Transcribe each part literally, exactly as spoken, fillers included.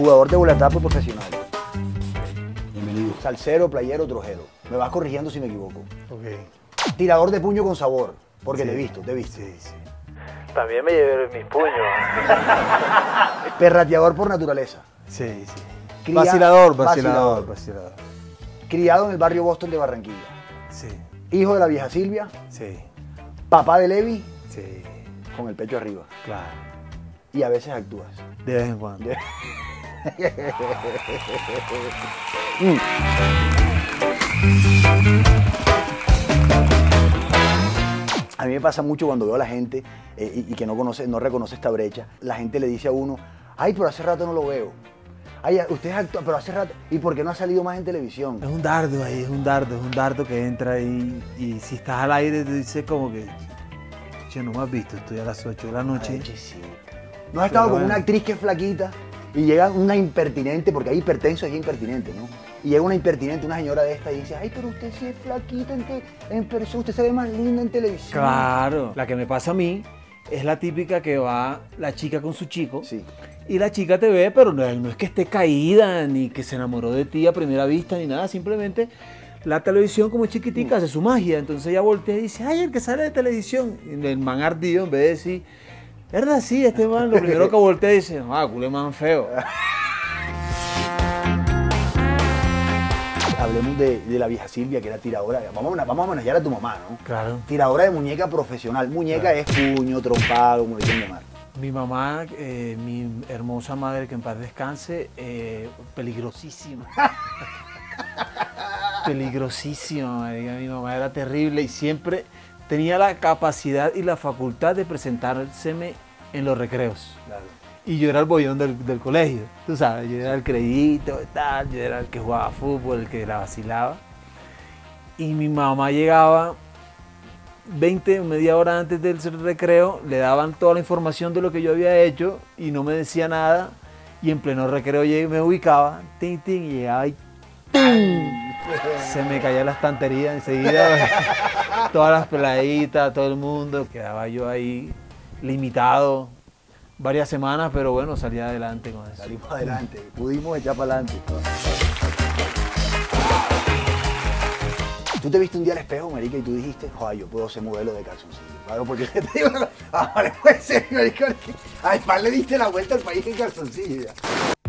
Jugador de boleatapo profesional. Bienvenido. Salsero, playero, trojero. Me vas corrigiendo si me equivoco. Ok. Tirador de puño con sabor. Porque Sí. te he visto, te he visto. Sí, sí. También me llevé mis puños. Perrateador por naturaleza. Sí, sí. Cría- vacilador, vacilador. vacilador, vacilador. Criado en el barrio Boston de Barranquilla. Sí, Hijo de la vieja Silvia. sí, Papá de Levi sí. con el pecho arriba. Claro. Y a veces actúas. De vez en cuando. Mm. A mí me pasa mucho cuando veo a la gente eh, y, y que no conoce, no reconoce esta brecha. La gente le dice a uno, ay, pero hace rato no lo veo. Ay, usted es actor, pero hace rato. ¿Y por qué no ha salido más en televisión? Es un dardo ahí, es un dardo, es un dardo que entra ahí y si estás al aire te dice como que, che, no me has visto, estoy a las ocho de la noche. Ay, sí. ¿No has estado Pero con una bueno. actriz que es flaquita y llega una impertinente, porque hay hipertenso y hay impertinente, ¿no? Y llega una impertinente, una señora de esta y dice, ay, pero usted sí es flaquita en, te- en persona, usted se ve más linda en televisión. Claro. La que me pasa a mí es la típica que va la chica con su chico. Sí. Y la chica te ve, pero no, no es que esté caída, ni que se enamoró de ti a primera vista, ni nada. Simplemente la televisión como es chiquitica hace su magia. Entonces ella voltea y dice, ay, el que sale de televisión. Y el man ardido, en vez de decir, ¿verdad? Sí, este man, lo primero que voltea dice, ah, culo man feo. Hablemos de, de la vieja Silvia, que era tiradora. Vamos a, vamos a homenajear a tu mamá, ¿no? Claro. Tiradora de muñeca profesional. Muñeca Claro. es puño, trompado, como le quieran llamar. Mi mamá, eh, mi hermosa madre, que en paz descanse, eh, peligrosísima. Peligrosísima, marica. Mi mamá era terrible y siempre tenía la capacidad y la facultad de presentárseme en los recreos. Claro. Y yo era el bollón del, del colegio, tú sabes, yo era el creidito, tal, yo era el que jugaba fútbol, el que la vacilaba. Y mi mamá llegaba veinte, media hora antes del recreo, le daban toda la información de lo que yo había hecho y no me decía nada. Y en pleno recreo llegué, me ubicaba, tin, tin, y llegaba y ¡tum! Se me caía la estantería enseguida. Todas las peladitas, todo el mundo. Quedaba yo ahí limitado varias semanas, pero bueno, salí adelante con eso. Salimos adelante, pudimos echar para adelante. Tú te viste un día al espejo, marica, y tú dijiste, joder, yo puedo ser modelo de calzoncillo. Claro, porque te digo, ah, vale, puede ser, marica. Además le diste la vuelta al país en calzoncillo ya.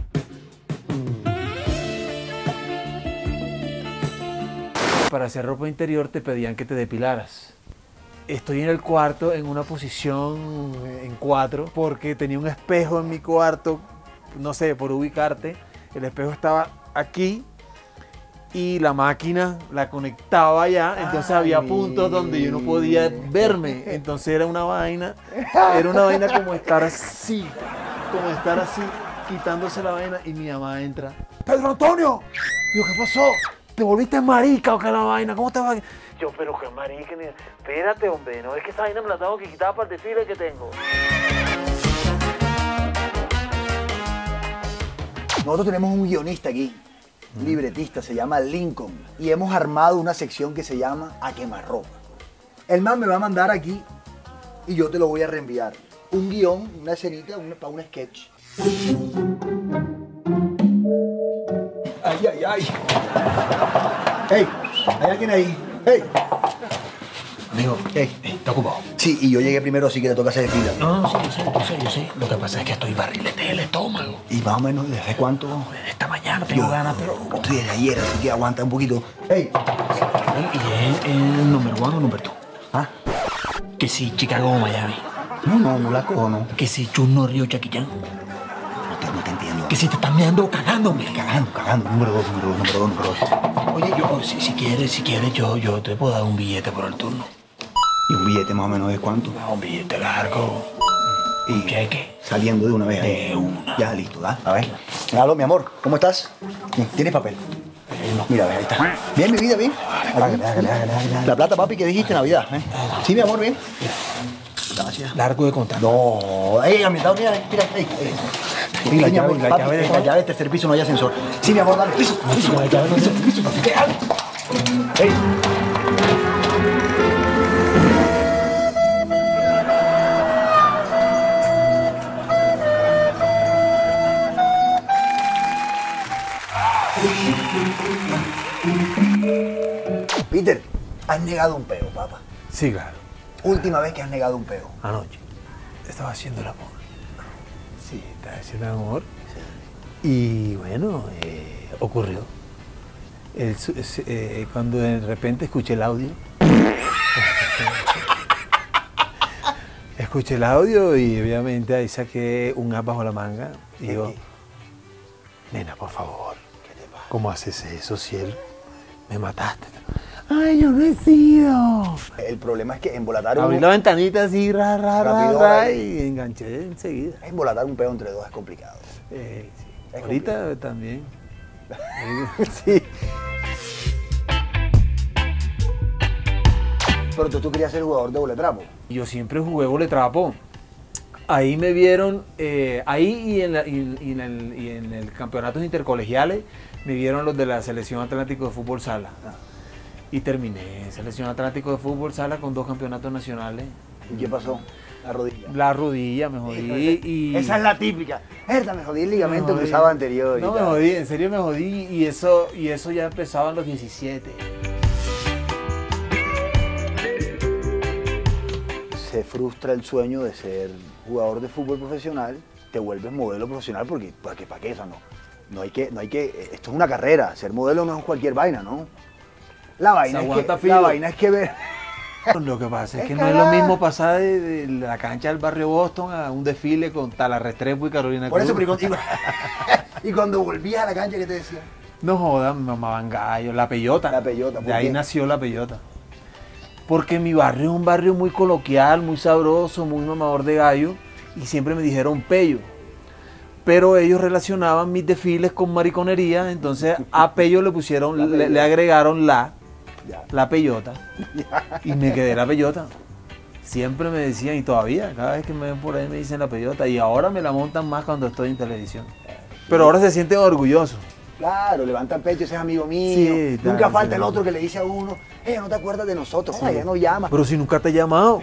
Para hacer ropa interior te pedían que te depilaras. Estoy en el cuarto en una posición en cuatro porque tenía un espejo en mi cuarto, no sé, por ubicarte. El espejo estaba aquí y la máquina la conectaba allá, entonces Ay. había puntos donde yo no podía verme. Entonces era una vaina, era una vaina como estar así, como estar así, quitándose la vaina y mi mamá entra. ¡Pedro Antonio! Digo, ¿qué pasó? ¿Te volviste marica o qué la vaina? ¿Cómo te va? Yo, pero qué marica. ni- Espérate, hombre, no es que esa vaina me la tengo que quitar para el desfile que tengo. Nosotros tenemos un guionista aquí, un libretista, se llama Lincoln, y hemos armado una sección que se llama A Quemarropa. El man me va a mandar aquí y yo te lo voy a reenviar. Un guión, una escenita, una, para un sketch. Ay, ay, ay. Hey, ¿hay alguien ahí? Hey. Amigo, Hey. ¿está ocupado? Sí, y yo llegué primero, así que te toca hacer fila. No, no, sí, yo sé, yo sé, yo sé. Lo que pasa es que estoy barrilete del estómago. Y más o menos, ¿desde cuánto? Esta mañana tengo Yo ganas, pero... estoy desde ayer, así que aguanta un poquito. Hey. ¿Y es el número uno o número dos? ¿Ah? Que si Chicago o Miami. No, no, no la cojo, no. Que si Chuno Río Chaquillán. No te, no te entiendo. Que si te están mirando cagándome. Cagando, cagando. Número dos, número dos, número dos, número dos. Oye, yo, si, si quieres, si quieres, yo, yo te puedo dar un billete por el turno. ¿Y un billete más o menos de cuánto? Ah, un billete largo. Y ¿Un cheque? saliendo de una vez ahí. De una. Ya, listo, ¿da? A ver. Aló, mi amor, ¿cómo estás? ¿Tienes papel? Mira, a ver, ahí está. Bien, mi vida, bien. Hágale, hágale, hágale, hágale. La plata, papi, que dijiste Navidad, ¿eh? Sí, mi amor, bien. Gracias. Largo de contar. No, ey, ambientado, mira, mira, ey, ey. Sí, la mi llave, amor, la papi, llave de- en la llave del tercer piso no hay ascensor. Sí, mi amor, dale. Piso, piso, La llave no piso, se- piso, papi. ¿Qué? Alto. Ey. Peter, has negado un peo, papá. Sí, claro. Última vez que has negado un peo. Anoche. Estaba haciendo el amor. Sí, estaba haciendo el amor. Y bueno, eh, ocurrió. El, eh, cuando de repente escuché el audio. Escuché el audio y obviamente ahí saqué un as bajo la manga. Y digo, nena, por favor, ¿cómo haces eso, cielo? Me mataste. Ay, yo no he sido. El problema es que embolatar Abrí un... la ventanita así, ra, ra, ra, Rápido, ra, ahí. y enganché enseguida. Embolatar un peo entre dos es complicado. Eh, sí. Es Ahorita complicado. también. Sí. Pero tú, tú querías ser jugador de boletrapo. Yo siempre jugué boletrapo. Ahí me vieron, eh, ahí y en, la- y- y en el, y en el campeonatos intercolegiales me vieron los de la Selección Atlántico de Fútbol Sala. Ah. Y terminé Selección Atlántico de Fútbol Sala con dos campeonatos nacionales. ¿Y qué pasó? La rodilla. La rodilla me jodí y... Esa es la típica. Esta me jodí el me ligamento jodí. cruzado anterior. y No, me tal. jodí, en serio me jodí y eso, y eso ya empezaba en los diecisiete. Se frustra el sueño de ser jugador de fútbol profesional, te vuelves modelo profesional porque ¿para qué? ¿Para qué? Eso no. No hay que, no hay que, esto es una carrera, ser modelo no es cualquier vaina, ¿no? La vaina, Se es aguanta que, filo. la vaina es que ver. Lo que pasa es, Es que no es lo cagada. mismo pasar de, de la cancha del barrio Boston a un desfile con Tala Restrepo y Carolina Por eso, Cruz. pero y cuando, y cuando volvías a la cancha, ¿qué te decía? No jodas, me mamaban gallo, la peyota. La peyota, ¿por De ahí qué? nació la peyota. Porque mi barrio es un barrio muy coloquial, muy sabroso, muy mamador de gallo, y siempre me dijeron pello. Pero ellos relacionaban mis desfiles con mariconería, entonces a pello le pusieron, La le, peyota. le agregaron la, Ya. la peyota, y me quedé la peyota. Siempre me decían, y todavía, cada vez que me ven por ahí me dicen la peyota, y ahora me la montan más cuando estoy en televisión. Pero ahora se sienten orgullosos. Claro, levanta el pecho, ese es amigo mío. Sí, Nunca claro, falta sí. el otro que le dice a uno, eh, no te acuerdas de nosotros, joder, ya nos llama. Pero si nunca te he llamado.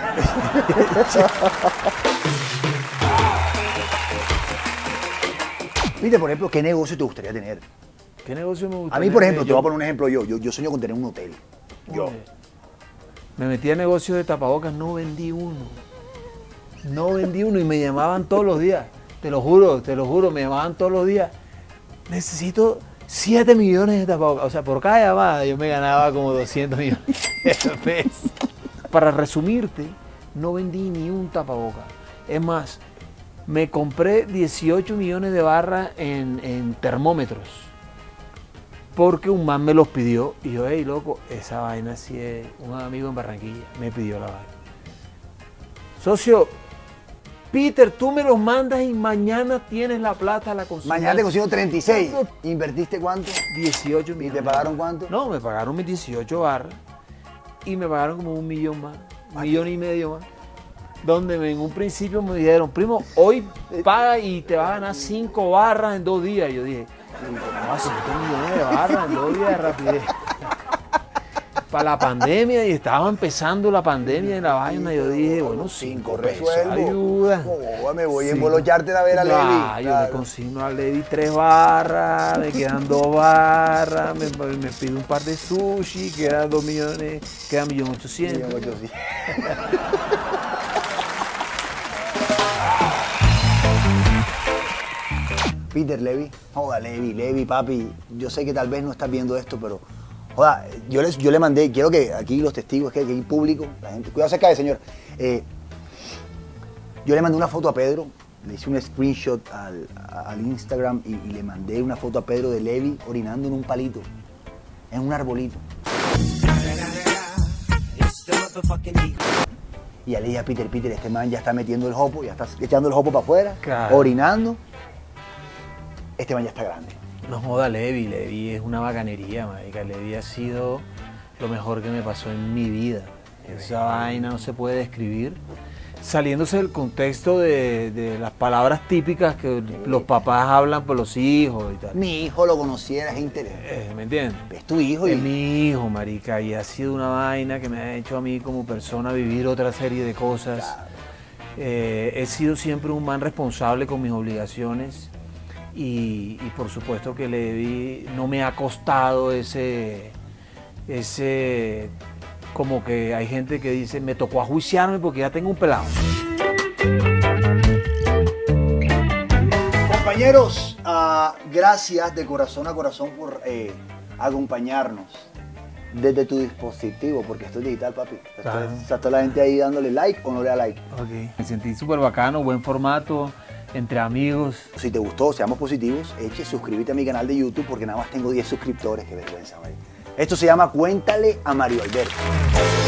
Viste, por ejemplo, ¿qué negocio te gustaría tener? ¿Qué negocio me gusta? A mí, por ejemplo, te voy a poner un ejemplo yo. Yo, yo sueño con tener un hotel. Yo. Me metí a negocio de tapabocas, no vendí uno. No vendí uno y me llamaban todos los días. Te lo juro, te lo juro, me llamaban todos los días. Necesito siete millones de tapabocas. O sea, por cada llamada yo me ganaba como doscientos millones de pesos. Para resumirte, no vendí ni un tapabocas. Es más, me compré dieciocho millones de barras en, en termómetros. Porque un man me los pidió y yo, hey, loco, esa vaina sí es un amigo en Barranquilla, me pidió la vaina. Socio, Peter, tú me los mandas y mañana tienes la plata, la consigo. Mañana te consigo treinta y seis. ¿Invertiste cuánto? dieciocho ¿Y millones. te pagaron cuánto? No, me pagaron mis dieciocho barras y me pagaron como un millón más, un millón y medio más. Donde me- en un principio me dijeron, primo, hoy paga y te vas a ganar cinco barras en dos días. Y yo dije, no, cinco millones de barras en dos días de rapidez. Para la pandemia, y estaba empezando la pandemia en la vaina, yo dije, bueno, cinco pesos resuelvo. ayuda. Oh, me voy a Sí. embolocharte a ver a Ah, Levi. yo le Claro. consigno a Levi tres barras, me quedan dos barras, me, me pido un par de sushi, quedan dos millones, quedan millón ochocientos. Millón ochocientos. Peter Levi, joda Levi, Levi, papi, yo sé que tal vez no estás viendo esto, pero joda, yo, les, yo le mandé, quiero que aquí los testigos, que aquí el público, la gente, cuidado se cae, señor. Eh, yo le mandé una foto a Pedro, le hice un screenshot al, al Instagram y, y le mandé una foto a Pedro de Levi orinando en un palito, en un arbolito. Y ya le dije a Peter, Peter, este man ya está metiendo el jopo, ya está echando el jopo para afuera, Claro. orinando. Este man ya está grande. No joda Levi, Levi es una bacanería, marica. Levi ha sido lo mejor que me pasó en mi vida. Esa vaina no se puede describir. Saliéndose del contexto de, de las palabras típicas que los papás hablan por los hijos y tal. Mi hijo lo conociera, es interesante. Eh, ¿Me entiendes? Es tu hijo y Es mi hijo, marica, y ha sido una vaina que me ha hecho a mí como persona vivir otra serie de cosas. Claro. Eh, he sido siempre un man responsable con mis obligaciones y, y por supuesto que Levi no me ha costado ese, es eh, como que hay gente que dice, me tocó ajuiciarme porque ya tengo un pelado. Compañeros, uh, gracias de corazón a corazón por eh, acompañarnos desde tu dispositivo, porque esto es digital, papi. Claro. Está toda la gente ahí dándole like o no le da like. Okay. Me sentí súper bacano, buen formato, entre amigos. Si te gustó, seamos positivos, eche, suscríbete a mi canal de YouTube porque nada más tengo diez suscriptores, qué vergüenza, marico. Esto se llama Cuéntale a Mario Alberto.